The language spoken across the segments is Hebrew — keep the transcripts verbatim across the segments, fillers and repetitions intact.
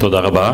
תודה רבה.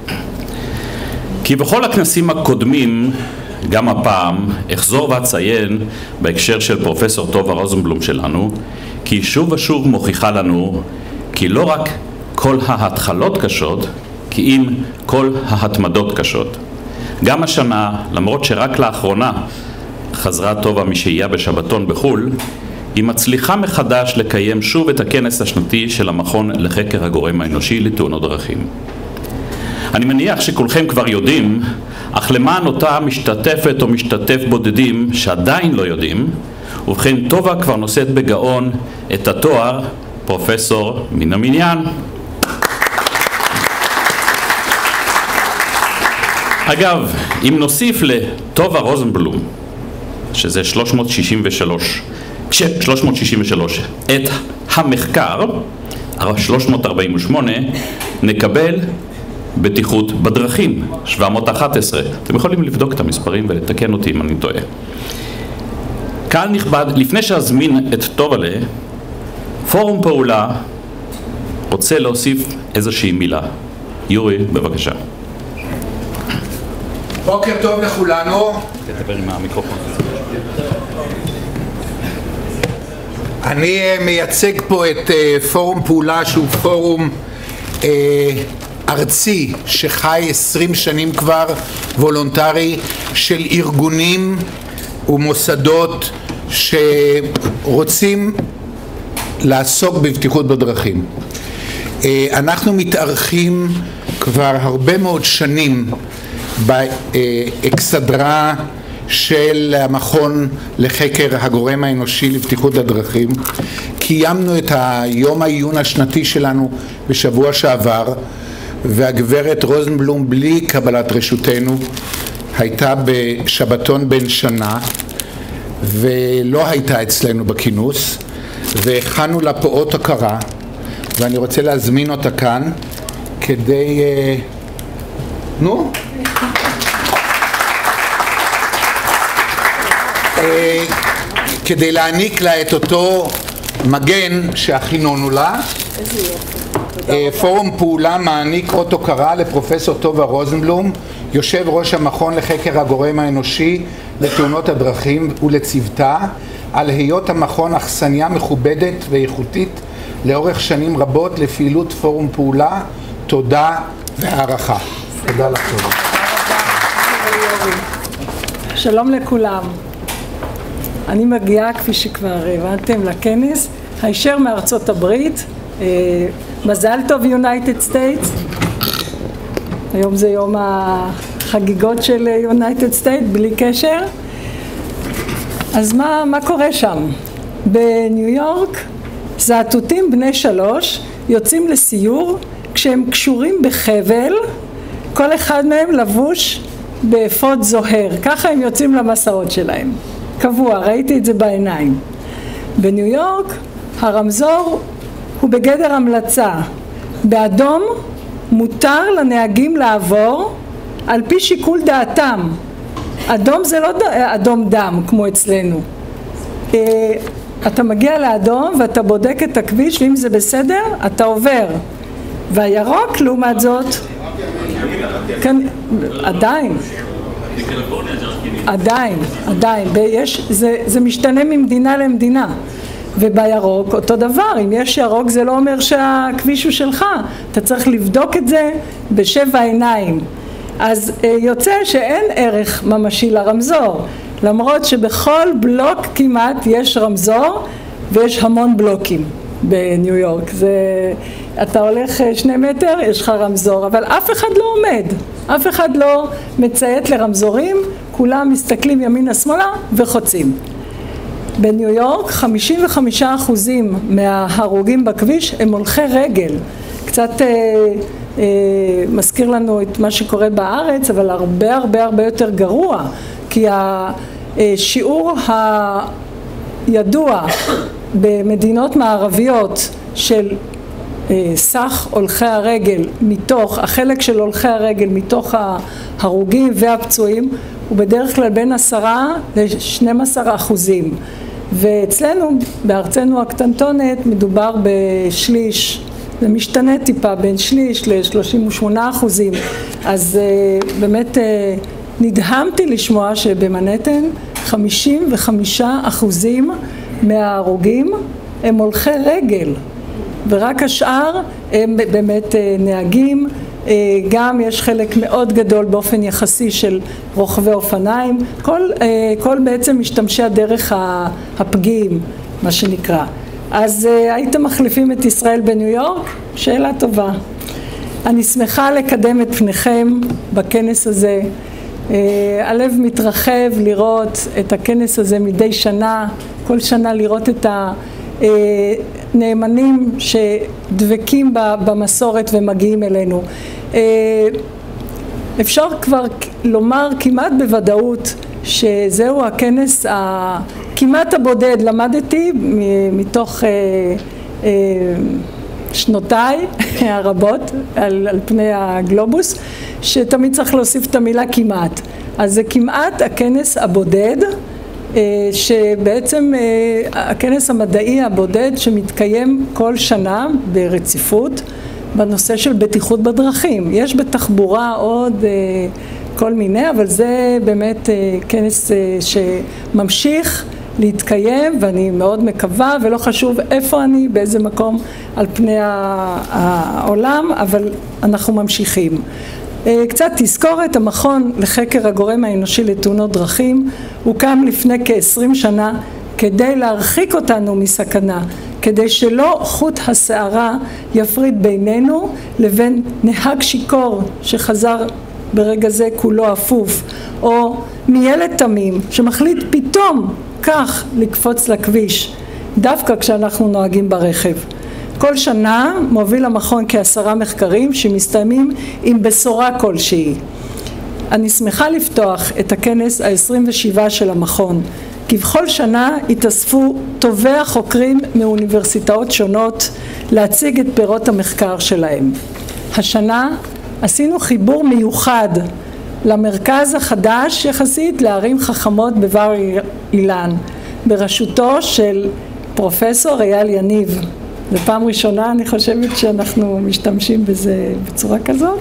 כי בכל הכנסים הקודמים, גם הפעם, אחזור ואציין בהקשר של פרופסור טובה רוזנבלום שלנו, כי שוב ושוב מוכיחה לנו כי לא רק כל ההתחלות קשות, כי אם כל ההתמדות קשות. גם השנה, למרות שרק לאחרונה חזרה טובה משהייה בשבתון בחול, היא מצליחה מחדש לקיים שוב את הכנס השנתי של המכון לחקר הגורם האנושי לתאונות דרכים. אני מניח שכולכם כבר יודעים, אך למען אותה משתתפת או משתתף בודדים שעדיין לא יודעים, ובכן טובה כבר נושאת בגאון את התואר פרופסור מן המניין. אגב, אם נוסיף לטובה רוזנבלום, שזה שלוש מאות שישים ושלוש, שלוש מאות שישים ושלוש, את המחקר, שלוש מאות ארבעים ושמונה, נקבל בטיחות בדרכים, שבע מאות אחת עשרה. אתם יכולים לבדוק את המספרים ולתקן אותי אם אני טועה. קהל נכבד, לפני שאזמין את טובלה, פורום פעולה רוצה להוסיף איזושהי מילה. יורי, בבקשה. בוקר טוב לכולנו. תדבר עם המיקרופון. אני מייצג פה את פורום פעולה שהוא פורום ארצי שחי עשרים שנים כבר, וולונטרי, של ארגונים ומוסדות שרוצים לעסוק בבטיחות בדרכים. אנחנו מתארחים כבר הרבה מאוד שנים באקסדרה של המכון לחקר הגורם האנושי לבטיחות הדרכים. קיימנו את היום העיון השנתי שלנו בשבוע שעבר, והגברת רוזנבלום בלי קבלת רשותנו הייתה בשבתון בן שנה ולא הייתה אצלנו בכינוס, והכנו לה פה אות הכרה, ואני רוצה להזמין אותה כאן כדי נו כדי להעניק לה את אותו מגן שהכינונו לה. פורום פעולה מעניק אות הוקרה לפרופסור טובה רוזנבלום, יושב ראש המכון לחקר הגורם האנושי לתאונות הדרכים, ולצוותה, על היות המכון אכסניה מכובדת ואיכותית לאורך שנים רבות לפעילות פורום פעולה. תודה והערכה. תודה לך טובה. שלום לכולם. אני מגיעה, כפי שכבר הבנתם, לכנס הישר מארצות הברית. מזל טוב יונייטד סטייטס. היום זה יום החגיגות של יונייטד סטייטס בלי קשר. אז מה, מה קורה שם? בניו יורק זאטוטים בני שלוש יוצאים לסיור כשהם קשורים בחבל, כל אחד מהם לבוש באפוד זוהר. ככה הם יוצאים למסעות שלהם. קבוע, ראיתי את זה בעיניים. בניו יורק הרמזור הוא בגדר המלצה. באדום מותר לנהגים לעבור על פי שיקול דעתם. אדום זה לא אדום דם כמו אצלנו. אתה מגיע לאדום ואתה בודק את הכביש, ואם זה בסדר אתה עובר. והירוק לעומת זאת כאן, עדיין עדיין עדיין יש, זה, זה משתנה ממדינה למדינה. ובירוק אותו דבר, אם יש ירוק זה לא אומר שהכביש הוא שלך, אתה צריך לבדוק את זה בשבע עיניים. אז יוצא שאין ערך ממשי לרמזור, למרות שבכל בלוק כמעט יש רמזור, ויש המון בלוקים בניו יורק. זה, אתה הולך שני מטר, יש לך רמזור, אבל אף אחד לא עומד, אף אחד לא מציית לרמזורים, כולם מסתכלים ימינה שמאלה וחוצים. בניו יורק חמישים וחמישה אחוזים מההרוגים בכביש הם הולכי רגל. קצת אה, אה, מזכיר לנו את מה שקורה בארץ, אבל הרבה הרבה הרבה יותר גרוע, כי השיעור הידוע במדינות מערביות של אה, סך הולכי הרגל מתוך, החלק של הולכי הרגל מתוך ההרוגים והפצועים, הוא בדרך כלל בין עשרה ל-שנים עשר אחוזים. ואצלנו, בארצנו הקטנטונת, מדובר בשליש זה משתנה טיפה בין שליש ל-שלושים ושמונה אחוזים, אז באמת נדהמתי לשמוע שבמנהטן חמישים וחמישה אחוזים מההרוגים הם הולכי רגל, ורק השאר הם באמת נהגים. גם יש חלק מאוד גדול באופן יחסי של רוכבי אופניים, כל, כל בעצם משתמשי הדרך הפגיעים, מה שנקרא. אז הייתם מחליפים את ישראל בניו יורק? שאלה טובה. אני שמחה לקדם את פניכם בכנס הזה. הלב מתרחב לראות את הכנס הזה מדי שנה, כל שנה לראות את הנאמנים שדבקים במסורת ומגיעים אלינו. אפשר כבר לומר כמעט בוודאות שזהו הכנס כמעט הבודד, למדתי מתוך שנותיי הרבות על, על פני הגלובוס, שתמיד צריך להוסיף את המילה כמעט. אז זה כמעט הכנס הבודד, שבעצם הכנס המדעי הבודד שמתקיים כל שנה ברציפות בנושא של בטיחות בדרכים. יש בתחבורה עוד כל מיני, אבל זה באמת כנס שממשיך להתקיים, ואני מאוד מקווה, ולא חשוב איפה אני, באיזה מקום על פני העולם, אבל אנחנו ממשיכים. קצת תזכורת, המכון לחקר הגורם האנושי לתאונות דרכים הוקם לפני כ-עשרים שנה כדי להרחיק אותנו מסכנה, כדי שלא חוט השערה יפריד בינינו לבין נהג שיכור שחזר ברגע זה כולו אפוף, או מילד תמים שמחליט פתאום כך לקפוץ לכביש, דווקא כשאנחנו נוהגים ברכב. כל שנה מוביל המכון כעשרה מחקרים שמסתיימים עם בשורה כלשהי. אני שמחה לפתוח את הכנס ה-עשרים ושבע של המכון, כי בכל שנה התאספו טובי החוקרים מאוניברסיטאות שונות להציג את פירות המחקר שלהם. השנה עשינו חיבור מיוחד למרכז החדש יחסית לערים חכמות בבר אילן, בראשותו של פרופסור אייל יניב. זו פעם ראשונה אני חושבת שאנחנו משתמשים בזה בצורה כזאת.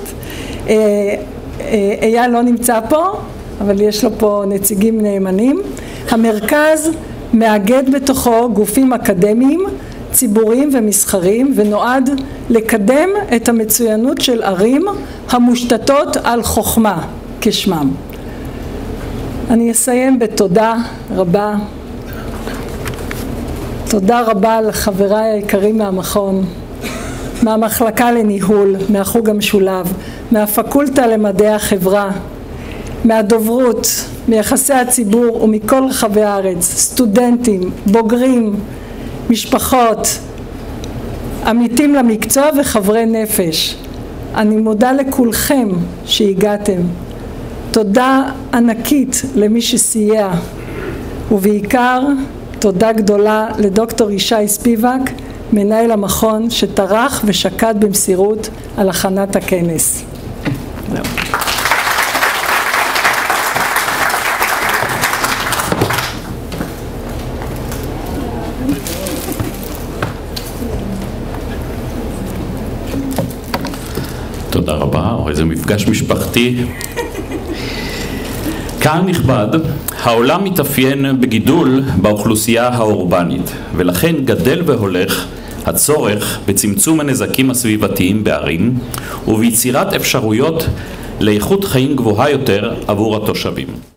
אייל לא נמצא פה, אבל יש לו פה נציגים נאמנים. המרכז מאגד בתוכו גופים אקדמיים, ציבוריים ומסחריים, ונועד לקדם את המצוינות של ערים המושתתות על חוכמה כשמם. אני אסיים בתודה רבה. תודה רבה לחבריי היקרים מהמכון, מהמחלקה לניהול, מהחוג המשולב, מהפקולטה למדעי החברה, מהדוברות, מיחסי הציבור ומכל רחבי הארץ, סטודנטים, בוגרים, משפחות, עמיתים למקצוע וחברי נפש. אני מודה לכולכם שהגעתם. תודה ענקית למי שסייע, ובעיקר תודה גדולה לדוקטור ישי ספיבק, מנהל המכון, שטרח ושקד במסירות על הכנת הכנס. תודה רבה, או איזה מפגש משפחתי. קהל נכבד, העולם מתאפיין בגידול באוכלוסייה האורבנית, ולכן גדל והולך הצורך בצמצום הנזקים הסביבתיים בערים וביצירת אפשרויות לאיכות חיים גבוהה יותר עבור התושבים.